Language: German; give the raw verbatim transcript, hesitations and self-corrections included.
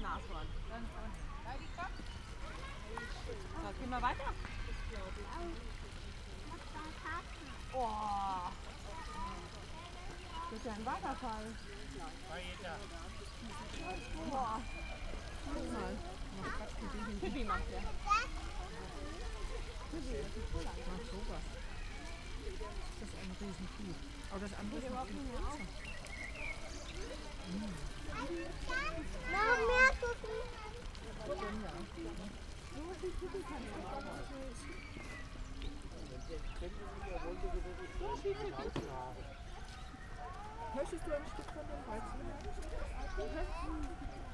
Nashorn. So, gehen wir weiter. Oh. Das ist ja ein Wasserfall. Boah. Pippi macht der. Pippi, das ist cool. Ach, sowas. Das ist ein Riesenvieh. Aber das andere ist noch viel größer. Noch mehr gucken. Möchtest du ein Stück von dem Weizen?